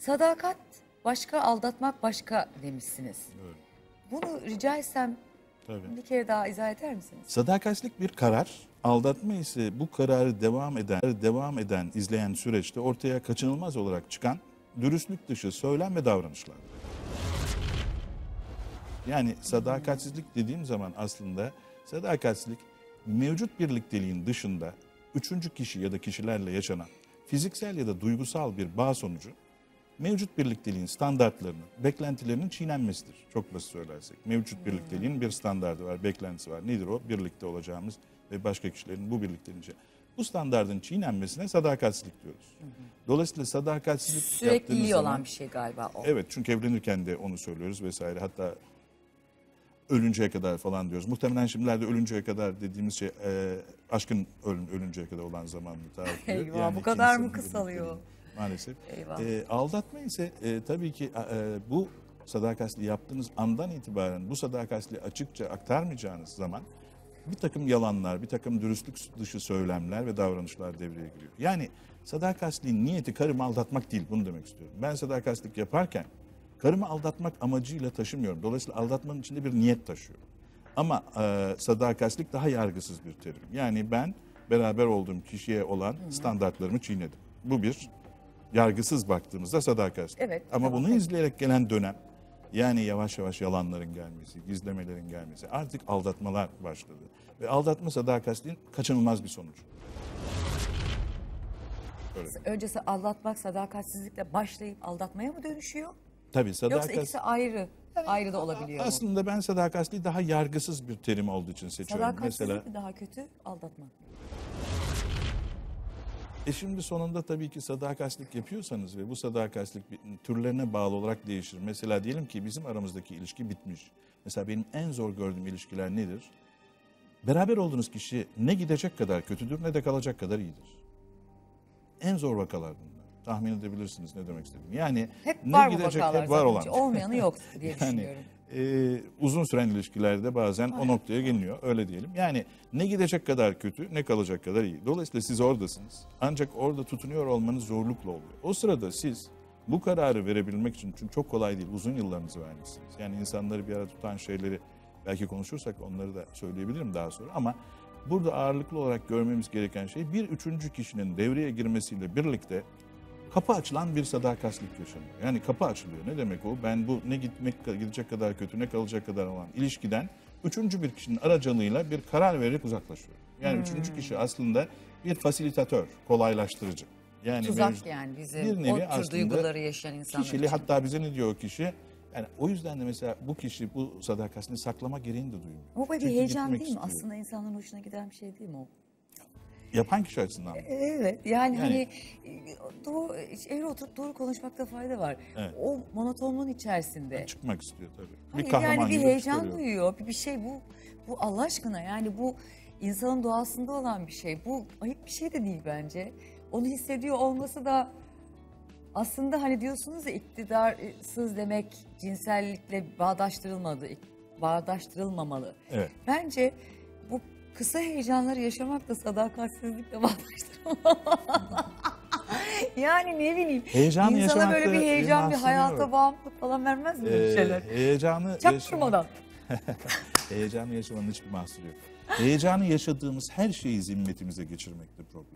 Sadakat başka, aldatmak başka demişsiniz. Evet. Bunu rica etsem Tabii. bir kere daha izah eder misiniz? Sadakatsizlik bir karar, aldatma ise bu kararı devam eden, izleyen süreçte ortaya kaçınılmaz olarak çıkan dürüstlük dışı söylem ve davranışlar. Yani sadakatsizlik dediğim zaman aslında sadakatsizlik mevcut birlikteliğin dışında üçüncü kişi ya da kişilerle yaşanan fiziksel ya da duygusal bir bağ sonucu mevcut birlikteliğin standartlarının, beklentilerinin çiğnenmesidir. Çok basit söylersek. Mevcut birlikteliğin bir standardı var, beklentisi var. Nedir o? Birlikte olacağımız ve başka kişilerin bu birlikteliğin bu standardın çiğnenmesine sadakatsizlik diyoruz. Dolayısıyla sadakatsizlik Sürekli iyi zaman, olan bir şey galiba o. evet, çünkü evlenirken de onu söylüyoruz vesaire. Hatta ölünceye kadar falan diyoruz. Muhtemelen şimdilerde ölünceye kadar dediğimiz şey aşkın ölünceye kadar olan zamanını tarif ediyor. Eyvah, bu kadar mı kısalıyor? Maalesef. Eyvah. Aldatma ise tabii ki bu sadakatsizliği yaptığınız andan itibaren bu sadakatsizliği açıkça aktarmayacağınız zaman bir takım yalanlar, bir takım dürüstlük dışı söylemler ve davranışlar devreye giriyor. Yani sadakatsizliğin niyeti karımı aldatmak değil, bunu demek istiyorum. Ben sadakatsizlik yaparken karımı aldatmak amacıyla taşımıyorum. Dolayısıyla aldatmanın içinde bir niyet taşıyorum. Ama sadakatsizlik daha yargısız bir terim. Yani ben beraber olduğum kişiye olan standartlarımı çiğnedim. Bu bir yargısız baktığımızda sadakatsizlik. Evet, Ama tamam, bunu peki. izleyerek gelen dönem, yani yavaş yavaş yalanların gelmesi, gizlemelerin gelmesi, artık aldatmalar başladı. Ve aldatma sadakatsizliğin kaçınılmaz bir sonucu. Öyle. Öncesi aldatmak sadakatsizlikle başlayıp aldatmaya mı dönüşüyor? Tabii Yoksa sadakat... ikisi ayrı, ayrı da olabiliyor mu? Aslında ben sadakatsizliği daha yargısız bir terim olduğu için seçiyorum. Sadakatsizlik mi daha kötü, aldatmak mı? Şimdi sonunda tabii ki sadakatsizlik yapıyorsanız ve bu sadakatsizlik türlerine bağlı olarak değişir. Mesela diyelim ki bizim aramızdaki ilişki bitmiş. Mesela benim en zor gördüğüm ilişkiler nedir? Beraber olduğunuz kişi ne gidecek kadar kötüdür ne de kalacak kadar iyidir. En zor vakalar bunlar. Tahmin edebilirsiniz ne demek istediğimi. Yani Hep ne var bu gidecek vakalar hep var zaten. olan. Hiç olmayanı yok diye Yani düşünüyorum. uzun süren ilişkilerde bazen o noktaya geliniyor, öyle diyelim. Yani ne gidecek kadar kötü ne kalacak kadar iyi. Dolayısıyla siz oradasınız. Ancak orada tutunuyor olmanız zorlukla oluyor. O sırada siz bu kararı verebilmek için, çünkü çok kolay değil, uzun yıllarınızı vermişsiniz. Yani insanları bir arada tutan şeyleri belki konuşursak onları da söyleyebilirim daha sonra. Ama burada ağırlıklı olarak görmemiz gereken şey bir üçüncü kişinin devreye girmesiyle birlikte kapı açılan bir sadakatsizlik yaşanıyor. Yani kapı açılıyor. Ne demek o? Ben bu ne gidecek kadar kötü ne kalacak kadar olan ilişkiden üçüncü bir kişinin aracılığıyla bir karar vererek uzaklaşıyor. Yani üçüncü kişi aslında bir fasilitatör, kolaylaştırıcı. Yani Tuzak yani bizim bir nevi o tür aslında duyguları yaşayan insanlar kişili, için. hatta bize ne diyor o kişi? Yani o yüzden de mesela bu kişi bu sadakatini saklama gereğini de duymuyor. O böyle bir Çünkü heyecan gitmek değil mi? istiyor. Aslında insanların hoşuna giden bir şey değil mi o? Yapan kişi açısından mı? Evet yani hani doğru, evre oturup doğru konuşmakta fayda var. Evet. O monotonluğun içerisinde. Çıkmak istiyor tabii. Hayır, Bir kahraman yani bir gibi heyecan çıkarıyor. duyuyor. Bir şey bu Allah aşkına yani bu insanın doğasında olan bir şey. Bu ayıp bir şey de değil bence. Onu hissediyor olması da aslında hani diyorsunuz ya iktidarsız demek cinsellikle bağdaştırılmamalı. Evet. Bence bu kısa heyecanları yaşamak da sadakatsizlikle bağdaştırılmamalı. Yani ne bileyim. Heyecanı İnsana böyle yaşamakta bir heyecan, bir mahsuru hayata yok. bağımlılık falan vermez mi bir şeyler? Heyecanı Çaktırmadan. Heyecanı yaşamanın hiçbir mahsuru yok. Heyecanı yaşadığımız her şeyi zimmetimize geçirmekte problem.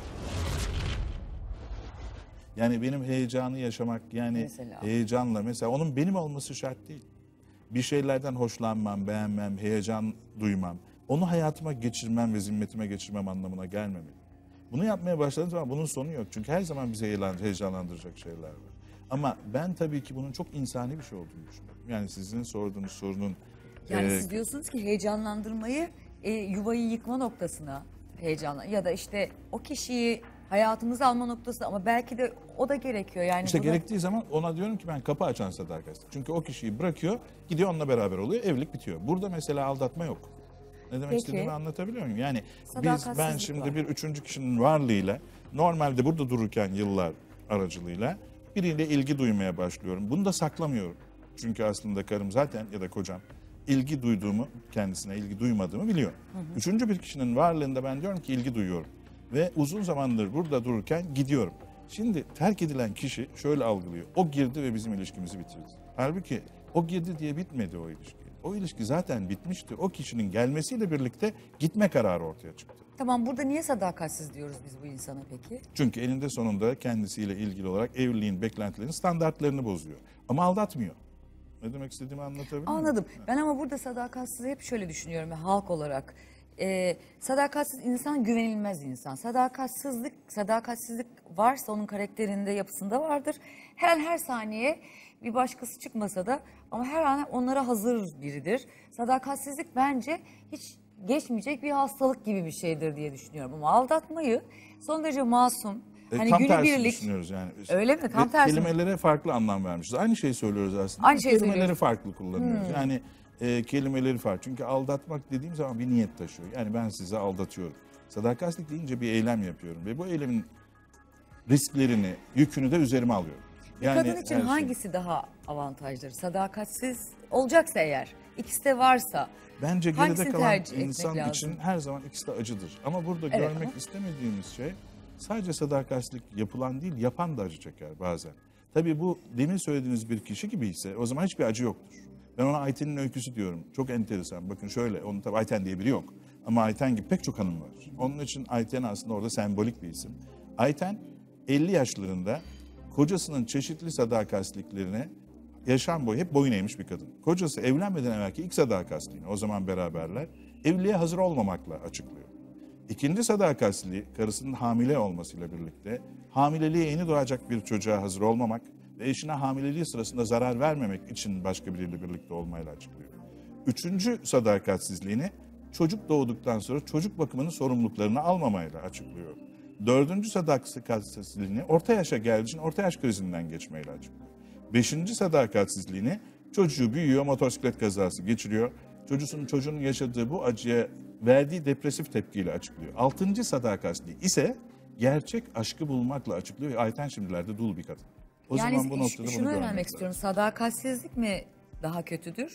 Yani benim heyecanı yaşamak, yani Mesela? heyecanla, mesela onun benim olması şart değil. Bir şeylerden hoşlanmam, beğenmem, heyecan duymam, onu hayatıma geçirmem ve zimmetime geçirmem anlamına gelmemeli. Bunu yapmaya başladığım zaman bunun sonu yok. Çünkü her zaman bize heyecanlandıracak şeyler var. Ama ben tabii ki bunun çok insani bir şey olduğunu düşünüyorum. Yani sizin sorduğunuz sorunun... Yani siz diyorsunuz ki heyecanlandırmayı yuvayı yıkma noktasına ya da işte o kişiyi hayatımıza alma noktasına, ama belki de o da gerekiyor. Yani İşte buna- gerektiği zaman ona diyorum ki ben kapı açan sadakatsizlik. Çünkü o kişiyi bırakıyor, gidiyor onunla beraber oluyor, evlilik bitiyor. Burada mesela aldatma yok. Ne demek Peki. istediğimi anlatabiliyor muyum? Yani ben Sadakatsizlik şimdi var. bir üçüncü kişinin varlığıyla, normalde burada dururken yıllar aracılığıyla biriyle ilgi duymaya başlıyorum. Bunu da saklamıyorum. Çünkü aslında karım zaten ya da kocam ilgi duyduğumu, kendisine ilgi duymadığımı biliyor. Üçüncü bir kişinin varlığında ben diyorum ki ilgi duyuyorum. Ve uzun zamandır burada dururken gidiyorum. Şimdi terk edilen kişi şöyle algılıyor. O girdi ve bizim ilişkimizi bitirdi. Halbuki o girdi diye bitmedi o ilişki. O ilişki zaten bitmişti. O kişinin gelmesiyle birlikte gitme kararı ortaya çıktı. Tamam, burada niye sadakatsiz diyoruz biz bu insana peki? Çünkü eninde sonunda kendisiyle ilgili olarak evliliğin beklentilerinin standartlarını bozuyor. Ama aldatmıyor. Ne demek istediğimi anlatabildim mi? Anladım. Ben ama burada sadakatsiz hep şöyle düşünüyorum ya, halk olarak. Sadakatsiz insan güvenilmez insan. Sadakatsizlik varsa onun karakterinde, yapısında vardır. Her an her saniye bir başkası çıkmasa da ama her an onlara hazır biridir. Sadakatsizlik bence hiç geçmeyecek bir hastalık gibi bir şeydir diye düşünüyorum. Ama aldatmayı son derece masum. Hani Tam tersi günübirlik. düşünüyoruz yani. Öyle mi? Tam Ve tersi mi? kelimelere farklı anlam vermişiz. Aynı şeyi söylüyoruz aslında. Aynı ama şeyi kelimeleri söylüyoruz. farklı kullanıyoruz. Yani kelimeleri farklı. Çünkü aldatmak dediğim zaman bir niyet taşıyor. Yani ben sizi aldatıyorum. Sadakatsizlik deyince bir eylem yapıyorum. Ve bu eylemin risklerini, yükünü de üzerime alıyorum. Kadın için her şey. hangisi daha avantajlıdır? Sadakatsiz olacaksa eğer, ikisi de varsa Bence geride hangisini kalan tercih etmek insan lazım? için her zaman ikisi de acıdır. Ama burada Evet, görmek ama- istemediğimiz şey sadece sadakatsizlik yapılan değil, yapan da acı çeker bazen. Tabii bu demin söylediğiniz bir kişi gibi ise o zaman hiçbir acı yoktur. Ben ona Ayten'in öyküsü diyorum. Çok enteresan. Bakın şöyle, onun tabii Ayten diye biri yok. Ama Ayten gibi pek çok hanım var. Onun için Ayten aslında orada sembolik bir isim. Ayten 50 yaşlarında kocasının çeşitli sadakatsizliklerine yaşam boyu hep boyun eğmiş bir kadın. Kocası evlenmeden evvelki ilk sadakatsizliğini, o zaman beraberler, evliliğe hazır olmamakla açıklıyor. İkinci sadakatsizliği karısının hamile olmasıyla birlikte hamileliğe yeni doğacak bir çocuğa hazır olmamak ve eşine hamileliği sırasında zarar vermemek için başka biriyle birlikte olmayla açıklıyor. Üçüncü sadakatsizliğini çocuk doğduktan sonra çocuk bakımının sorumluluklarını almamayla açıklıyor. Dördüncü sadakatsizliğini orta yaşa geldiği için orta yaş krizinden geçmeyle açıklıyor. Beşinci sadakatsizliğini çocuğu büyüyor, motosiklet kazası geçiriyor. Çocuğunun yaşadığı bu acıya verdiği depresif tepkiyle açıklıyor. Altıncı sadakatsizliği ise gerçek aşkı bulmakla açıklıyor. Ayten şimdilerde dul bir kadın. O Yani zaman bu noktada şunu bunu görmek öğrenmek lazım. istiyorum. Sadakatsizlik mi daha kötüdür?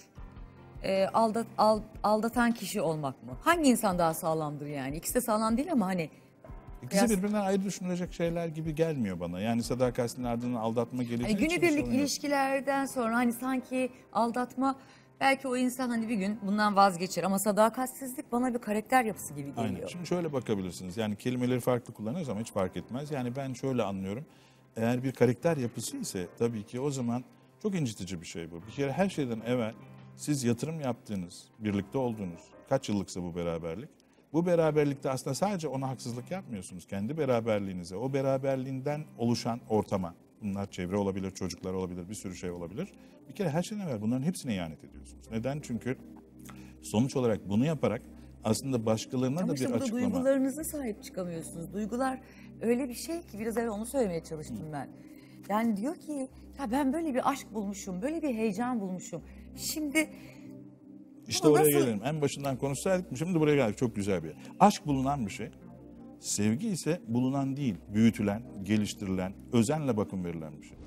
Aldatan kişi olmak mı? Hangi insan daha sağlamdır yani? İkisi de sağlam değil ama hani İkisi biraz- birbirinden ayrı düşünülecek şeyler gibi gelmiyor bana. Yani sadakatsizliğin ardından aldatma geleceği hani için günübirlik sorun yok. ilişkilerden sonra hani sanki aldatma, belki o insan hani bir gün bundan vazgeçer ama sadakatsizlik bana bir karakter yapısı gibi geliyor. Aynen. Şimdi şöyle bakabilirsiniz. Yani kelimeleri farklı kullanıyoruz ama hiç fark etmez. Yani ben şöyle anlıyorum. Eğer bir karakter yapısı ise tabii ki o zaman çok incitici bir şey bu. Bir kere her şeyden evvel siz yatırım yaptığınız, birlikte olduğunuz, kaç yıllıksa bu beraberlik. Bu beraberlikte aslında sadece ona haksızlık yapmıyorsunuz. Kendi beraberliğinize, o beraberliğinden oluşan ortama. Bunlar çevre olabilir, çocuklar olabilir, bir sürü şey olabilir. Bir kere her şeyden evvel bunların hepsine ihanet ediyorsunuz. Neden? Çünkü sonuç olarak bunu yaparak aslında başkalarına Ama da işte bir burada açıklama. duygularınıza sahip çıkamıyorsunuz. Duygular öyle bir şey ki, biraz evvel onu söylemeye çalıştım ben. Yani diyor ki ya ben böyle bir aşk bulmuşum, böyle bir heyecan bulmuşum. Şimdi İşte Ama oraya nasıl- gelelim. En başından konuşsaydık şimdi buraya geldik. Çok güzel bir yer. Aşk bulunan bir şey. Sevgi ise bulunan değil, büyütülen, geliştirilen, özenle bakım verilen bir şey.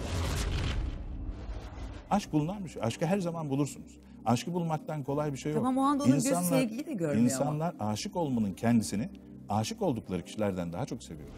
Aşk bulunan bir şey. Aşkı her zaman bulursunuz. Aşkı bulmaktan kolay bir şey yok. Tamam, o anda onun gözü sevgiyi de görmüyor ama. İnsanlar aşık olmanın kendisini aşık oldukları kişilerden daha çok seviyorlar.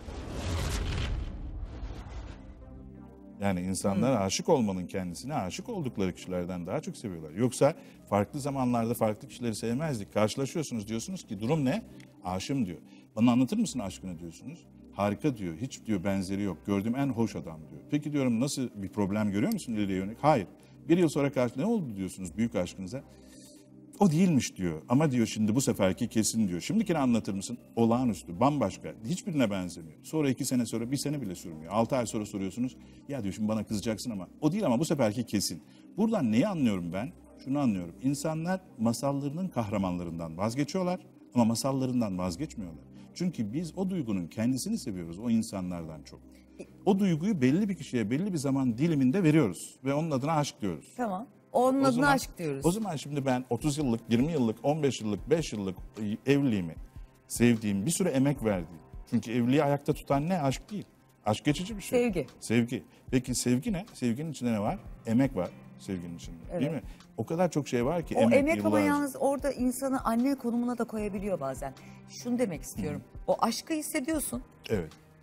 Yani insanlar aşık olmanın kendisine aşık oldukları kişilerden daha çok seviyorlar. Yoksa farklı zamanlarda farklı kişileri sevmezdik. Karşılaşıyorsunuz, diyorsunuz ki durum ne? Aşığım diyor. Bana anlatır mısın aşkını diyorsunuz. Harika diyor. Hiç diyor benzeri yok. Gördüğüm en hoş adam diyor. Peki diyorum, nasıl bir problem görüyor musun ileriye yönelik? Hayır. Bir yıl sonra ne oldu diyorsunuz büyük aşkınıza? O değilmiş diyor. Ama diyor şimdi bu seferki kesin diyor. Şimdikini anlatır mısın? Olağanüstü, bambaşka. Hiçbirine benzemiyor. Sonra 2 sene sonra, 1 sene bile sürmüyor. 6 ay sonra soruyorsunuz. Ya diyor şimdi bana kızacaksın ama o değil, ama bu seferki kesin. Buradan neyi anlıyorum ben? Şunu anlıyorum. İnsanlar masallarının kahramanlarından vazgeçiyorlar ama masallarından vazgeçmiyorlar. Çünkü biz o duygunun kendisini seviyoruz o insanlardan çok. O duyguyu belli bir kişiye belli bir zaman diliminde veriyoruz ve onun adına aşk diyoruz. tamam, onun O adına zaman- aşk diyoruz. O zaman şimdi ben 30 yıllık, 20 yıllık, 15 yıllık, 5 yıllık evliliğimi sevdiğim, bir sürü emek verdiğim. Çünkü evliliği ayakta tutan ne? Aşk değil. Aşk geçici bir şey. Sevgi. Sevgi. Peki sevgi ne? Sevginin içinde ne var? Emek var sevginin içinde. Değil Evet. mi? O kadar çok şey var ki O emek ama yıllarca. yalnız orada insanı anne konumuna da koyabiliyor bazen. Şunu demek istiyorum. O aşkı hissediyorsun. Evet.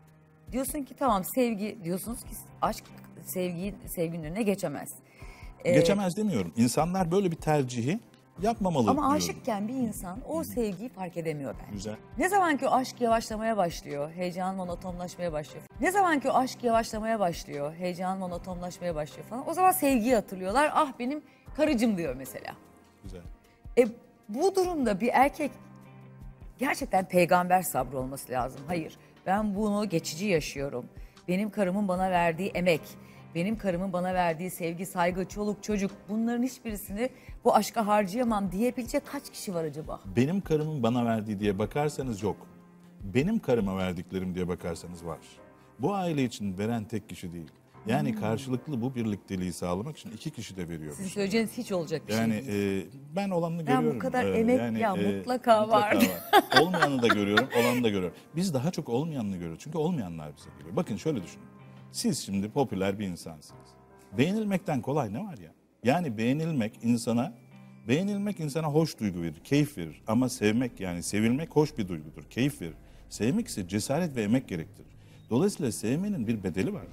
Diyorsun ki tamam sevgi, diyorsunuz ki aşk sevginin önüne geçemez. Geçemez demiyorum. İnsanlar böyle bir tercihi yapmamalı Ama diyorum. aşıkken bir insan o sevgiyi fark edemiyor bence. Güzel. Ne zaman ki o aşk yavaşlamaya başlıyor, heyecan monotonlaşmaya başlıyor. Ne zaman ki o aşk yavaşlamaya başlıyor, heyecan monotonlaşmaya başlıyor falan. O zaman sevgiyi hatırlıyorlar. Ah benim karıcığım diyor mesela. Güzel. Bu durumda bir erkek gerçekten peygamber sabrı olması lazım. Hayır, ben bunu geçici yaşıyorum. Benim karımın bana verdiği emek, benim karımın bana verdiği sevgi, saygı, çoluk, çocuk, bunların hiçbirisini bu aşka harcayamam diyebilecek kaç kişi var acaba? Benim karımın bana verdiği diye bakarsanız yok. Benim karıma verdiklerim diye bakarsanız var. Bu aile için veren tek kişi değil. Yani karşılıklı bu birlikteliği sağlamak için iki kişi de veriyor. Sizin söyleyeceğiniz hiç olacak bir şey Yani değil. ben olanını Ben bu görüyorum. kadar emek ya, mutlaka vardı. var. Olmayanı da görüyorum, olanı da görüyorum. Biz daha çok olmayanını görüyoruz. Çünkü olmayanlar bize geliyor. Bakın şöyle düşünün. Siz şimdi popüler bir insansınız. Beğenilmekten kolay ne var ya? Yani beğenilmek insana hoş duygu verir, keyif verir. Ama sevmek, yani sevilmek hoş bir duygudur, keyif verir. Sevmek ise cesaret ve emek gerektirir. Dolayısıyla sevmenin bir bedeli var.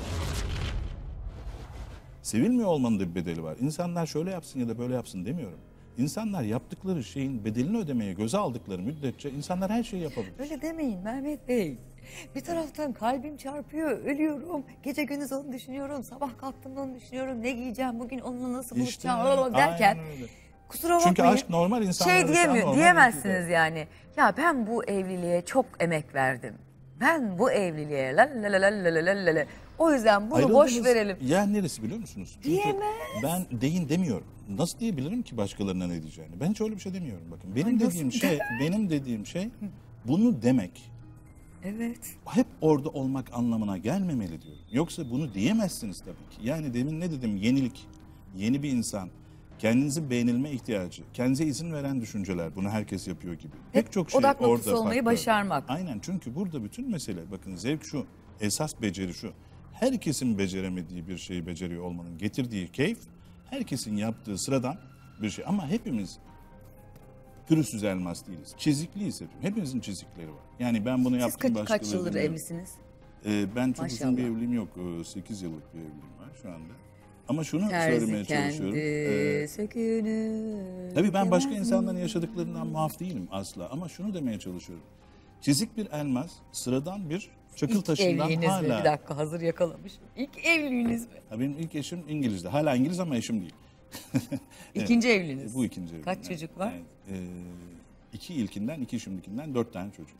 Sevilmiyor olmanın da bir bedeli var. İnsanlar şöyle yapsın ya da böyle yapsın demiyorum. İnsanlar yaptıkları şeyin bedelini ödemeye göze aldıkları müddetçe insanlar her şeyi yapabilir. Öyle demeyin Mehmet Bey. Bir taraftan kalbim çarpıyor, ölüyorum. Gece gündüz onu düşünüyorum, sabah kalktığımda onu düşünüyorum. Ne giyeceğim, bugün onunla nasıl İşte, buluşacağım derken... aynen öyle. Kusura bakmayın. Çünkü aşk normal insanlar Diyemezsiniz yani. Ya ben bu evliliğe çok emek verdim. Ben bu evliliğe la la la la la la la la. O yüzden bunu boş verelim. Yer neresi biliyor musunuz? Çünkü Diyemez. ben deyin demiyorum. Nasıl diyebilirim ki başkalarına ne diyeceğini? Ben hiç öyle bir şey demiyorum bakın. Benim Ay, dediğim şey bunu demek. Evet. Hep orada olmak anlamına gelmemeli diyorum. Yoksa bunu diyemezsiniz tabii ki. Yani demin ne dedim? Yenilik, yeni bir insan, kendinizin beğenilme ihtiyacı, kendinize izin veren düşünceler. Bunu herkes yapıyor gibi. Pek çok şey odak noktası orada olmayı faktör. başarmak. Aynen, çünkü burada bütün mesele, bakın zevk şu, esas beceri şu. Herkesin beceremediği bir şeyi beceriyor olmanın getirdiği keyif, herkesin yaptığı sıradan bir şey. Ama hepimiz pürüzsüz elmas değiliz. Çizikliyiz hepimiz. Hepimizin çizikleri var. Yani ben bunu Siz yaptım, başkaları kaç yıldır bilmiyorum. evlisiniz? Ben çok uzun Maşallah. bir evliliğim yok. 8 yıllık bir evliliğim var şu anda. Ama şunu Terzi söylemeye çalışıyorum. kendi sökünür. Tabii ben başka demez insanların mi? yaşadıklarından muaf değilim asla. Ama şunu demeye çalışıyorum. Çizik bir elmas, sıradan bir çakıl İlk taşından evliliğiniz mi? hala... Bir dakika, hazır yakalamışım. İlk evliliğiniz mi? Ha, benim ilk eşim İngiliz'de. Hala İngiliz ama eşim değil. İkinci evliliğiniz. Bu ikinci evliliğim. Kaç çocuk var? Evet. 2 ilkinden, 2 şimdikinden 4 tane çocuk.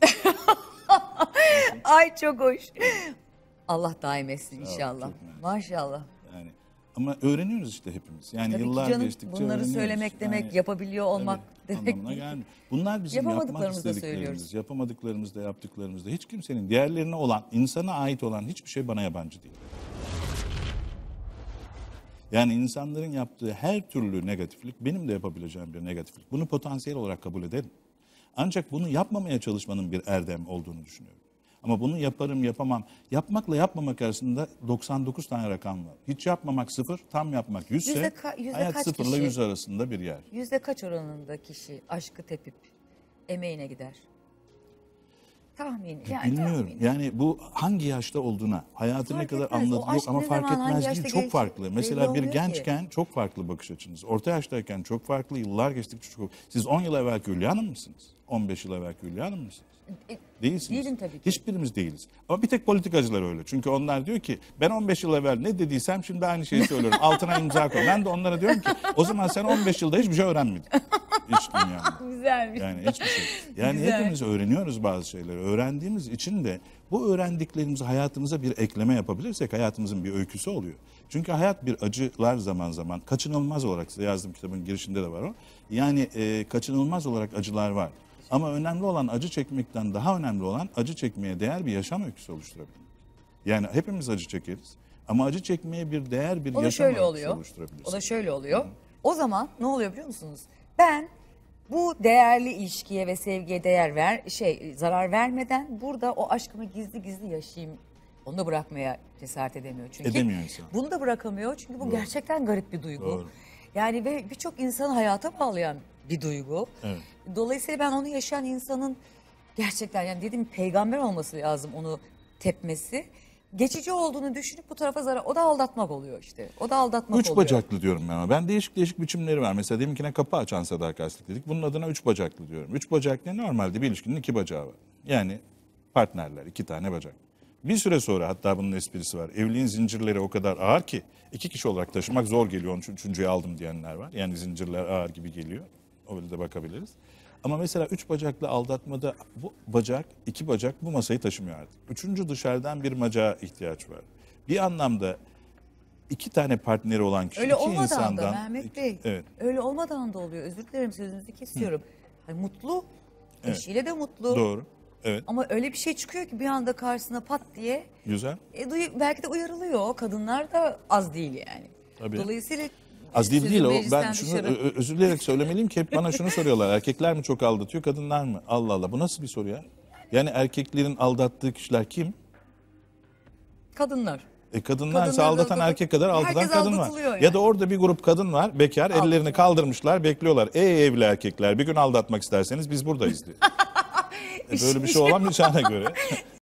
Ay çok hoş. Allah daim etsin inşallah. çok mersi. Maşallah. Yani ama öğreniyoruz işte hepimiz. Yani Tabii ki yıllar canım, geçtikçe bunları öğreniyoruz. söylemek demek, Yani, yapabiliyor olmak tabii, demek anlamına değil. gelmiyor. Bunlar bizim yapmak Yapamadıklarımızı da istediklerimiz. söylüyoruz. Yapamadıklarımızda, yaptıklarımızda hiç kimsenin diğerlerine olan, insana ait olan hiçbir şey bana yabancı değil. Yani insanların yaptığı her türlü negatiflik benim de yapabileceğim bir negatiflik. Bunu potansiyel olarak kabul ederim. Ancak bunu yapmamaya çalışmanın bir erdem olduğunu düşünüyorum. Ama bunu yaparım, yapamam. Yapmakla yapmamak arasında 99 tane rakam var. Hiç yapmamak 0, tam yapmak 100 ise Yüzde hayat kaç 0 ile kişi? 100 arasında bir yer. Yüzde kaç oranında kişi aşkı tepip emeğine gider? Tahmin. Yani Bilmiyorum. tahmin. Yani bu hangi yaşta olduğuna, hayatı ne Fark kadar etmez. O anlatılıyor aşk ama ne fark zaman, hangi etmez yaşta değil. Çok belli farklı. Mesela bir olmuyor ki. gençken çok farklı bakış açınız. Orta yaştayken çok farklı, yıllar geçtikçe çok farklı. Siz 10 yıl evvelki Hülya Hanım mısınız? 15 yıl evvelki Hülya Hanım mısınız? Değilsiniz. Değilim tabii ki. Hiçbirimiz değiliz. Ama bir tek politikacılar öyle. Çünkü onlar diyor ki ben 15 yıl evvel ne dediysem şimdi aynı şeyi söylüyorum. Altına imza koy. Ben de onlara diyorum ki o zaman sen 15 yılda hiçbir şey öğrenmedin. Hiç dünyada. Güzelmiş. Yani hiçbir şey. Yani Güzel. hepimiz öğreniyoruz bazı şeyleri. Öğrendiğimiz için de bu öğrendiklerimizi hayatımıza bir ekleme yapabilirsek hayatımızın bir öyküsü oluyor. Çünkü hayat bir acılar zaman zaman kaçınılmaz olarak, size yazdığım kitabın girişinde de var o. Yani kaçınılmaz olarak acılar var. Ama önemli olan acı çekmekten daha önemli olan acı çekmeye değer bir yaşam öyküsü oluşturabilmek. Yani hepimiz acı çekeriz ama acı çekmeye bir değer bir O da yaşam şöyle öyküsü oluyor. oluşturabiliriz. O da şöyle oluyor. O zaman ne oluyor biliyor musunuz? Ben bu değerli ilişkiye ve sevgiye zarar vermeden burada o aşkımı gizli gizli yaşayayım. Onu da bırakmaya cesaret edemiyor çünkü. Edemiyor insan. Bunu da bırakamıyor çünkü bu gerçekten garip bir duygu. Doğru. Yani ve birçok insanı hayata bağlayan bir duygu. Evet. Dolayısıyla ben onu yaşayan insanın gerçekten, yani dediğim, peygamber olması lazım onu tepmesi geçici olduğunu düşünüp bu tarafa zarar. O da aldatmak oluyor işte. O da aldatmak Üç oluyor. bacaklı diyorum ben ama. Ben değişik değişik biçimleri var. Mesela deminkine kapı açan sadakatsizlik dedik. Bunun adına üç bacaklı diyorum. Üç bacaklı normalde bir ilişkinin iki bacağı var. Yani partnerler, iki tane bacak. Bir süre sonra hatta bunun esprisi var. Evliliğin zincirleri o kadar ağır ki iki kişi olarak taşımak zor geliyor. Onun için üçüncüyü aldım diyenler var. Yani zincirler ağır gibi geliyor. Öyle de bakabiliriz. Ama mesela üç bacaklı aldatmada bu bacak, iki bacak bu masayı taşımıyor artık. Üçüncü dışarıdan bir bacağa ihtiyaç var. Bir anlamda iki tane partneri olan kişi Öyle iki olmadan insandan... da Mehmet Bey, Evet. öyle olmadan da oluyor. Özür dilerim sözünüzü kesiyorum. Hani mutlu, eşiyle de mutlu. Doğru. Evet. Ama öyle bir şey çıkıyor ki bir anda karşısına pat diye Güzel. belki de uyarılıyor. Kadınlar da az değil yani. Tabii. Dolayısıyla Az değil sözün değil o. Ben meclisten şunu dışarı. özür dileyerek söylemeliyim ki hep bana şunu soruyorlar. Erkekler mi çok aldatıyor, kadınlar mı? Allah Allah, bu nasıl bir soru ya? Yani erkeklerin aldattığı kişiler kim? Kadınlar. Kadınlar ise Kadınlar da aldatan aldatıyor. erkek kadar aldatan Herkes kadın var. aldatılıyor yani. Ya da orada bir grup kadın var, bekar, ellerini kaldırmışlar, bekliyorlar. Ey evli erkekler, bir gün aldatmak isterseniz biz buradayız diyor. Böyle bir şey olamayacağına göre.